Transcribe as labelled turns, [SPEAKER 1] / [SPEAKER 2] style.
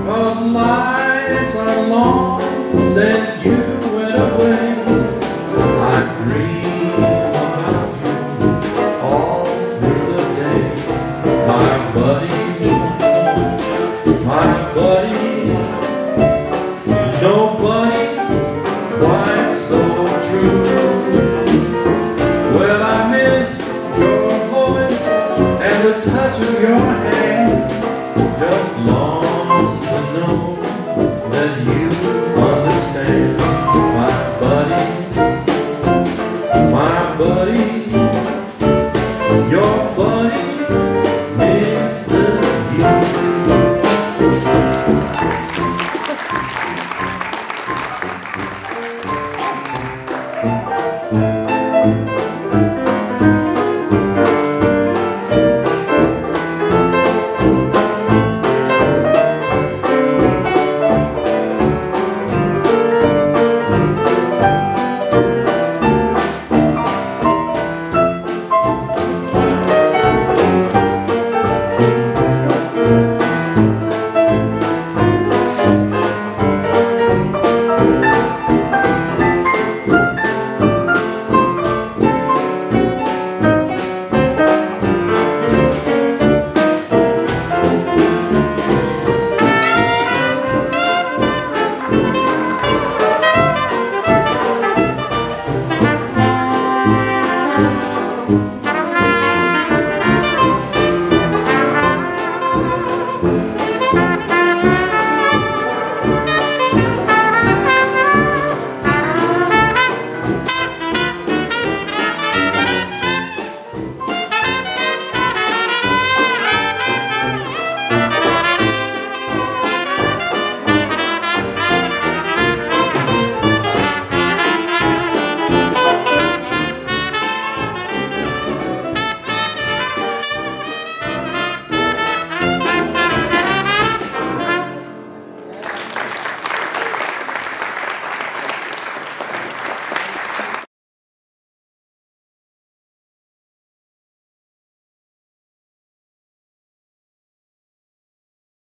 [SPEAKER 1] 'cause nights are long since you went away. I dream about you all through the day. My buddy, nobody quite so true. Well, I miss your voice and the touch of your hand. Just long to know that you